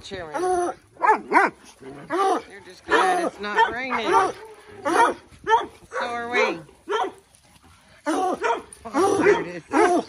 chair, man. You're just glad it's not raining. So are we. Oh, there it is.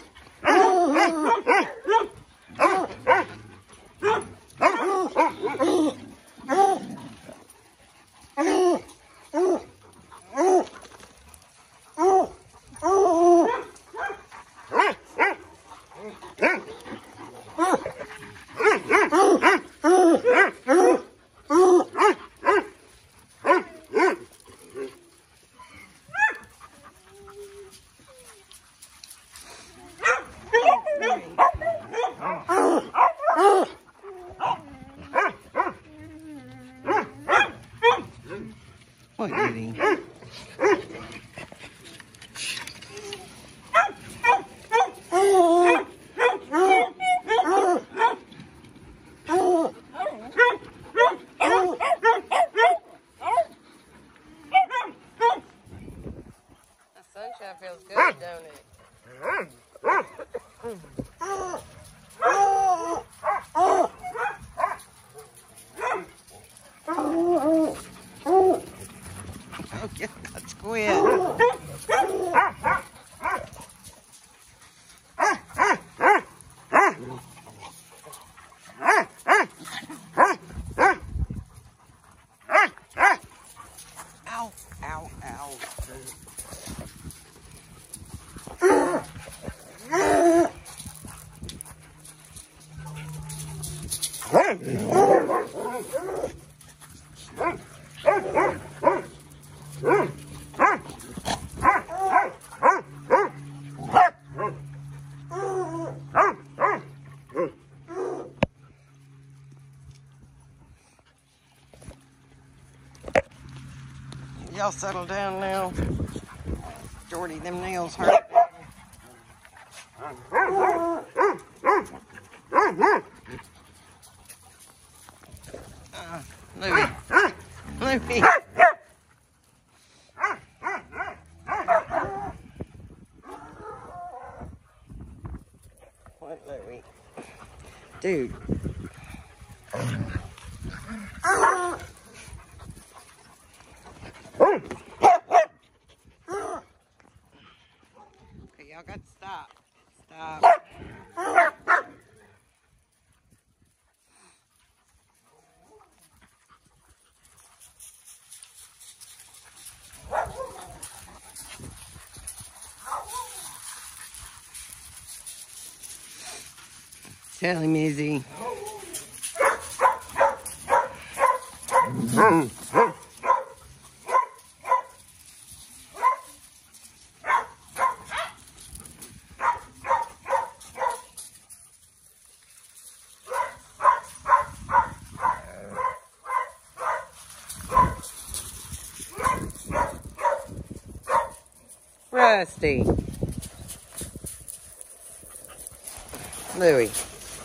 What did he? The sunshine feels good, don't it? Oh, yeah, that's quit. Ow, ow, ow. Y'all settle down now. Jordy, them nails hurt. Louie. Louie. What, Louie? Dude. Okay, y'all got to stop. Stop. Tell him, Izzy. Rusty. Louie.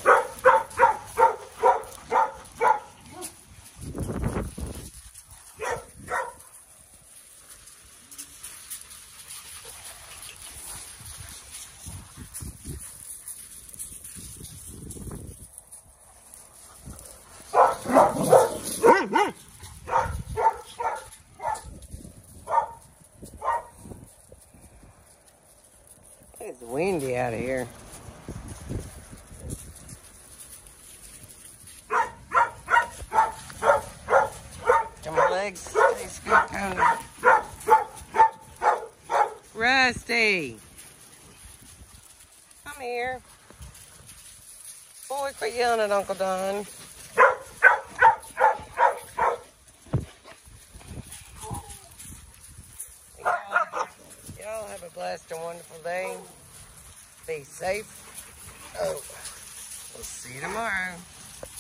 It's windy out here. Got my legs taste good, kind of. Rusty, come here. Boy, quit yelling at Uncle Don. Y'all have a blessed and wonderful day. Be safe. Oh, we'll see you tomorrow.